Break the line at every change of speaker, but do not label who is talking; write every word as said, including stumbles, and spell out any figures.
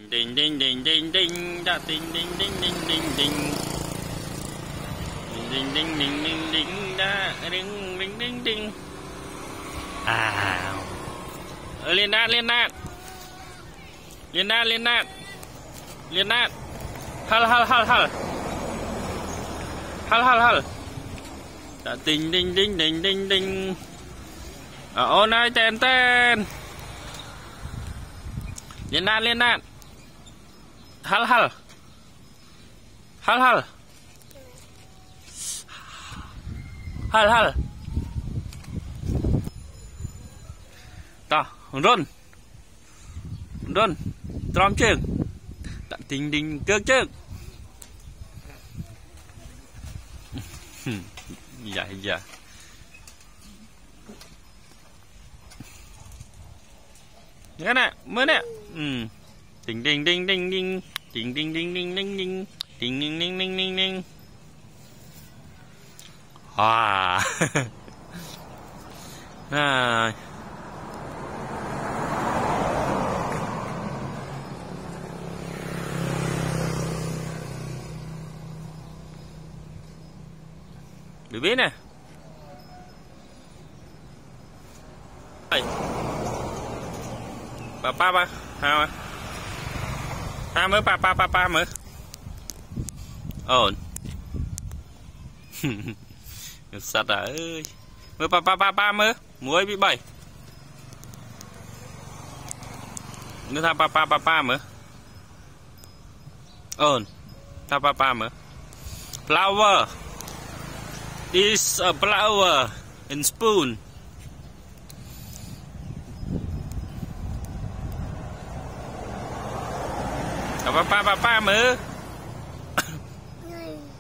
Ding ding ding ding ding da ding ding ding ding ding ding ding ding ding ding ding da ding ding ding ding. À, liên đạn liên đạn liên đạn liên đạn liên đạn hal hal hal hal hal hal hal da ding ding ding ding ding ding. À, ôn ơi tên tên liên đạn liên đạn hal hal hal hal hal hal ta run run tròn chừng tận tình đình cơ chừng dạ dạ cái này mới nè ừ ding ding ding ding ding ding ding ding ding ding ding ding ding ding ding ding ding. Wow. À. Được biết nè. Ba ba ba, ha. Ha mới ba ba ba ba mới. Ổn. Sạch ơi. Mới ba ba ba ba mới, muối bị bảy. Nó tha ba ba ba ba mới. Ổn. Tha ba ba mới. Flower. This a flower in spoon. Ba ba ba ba mới.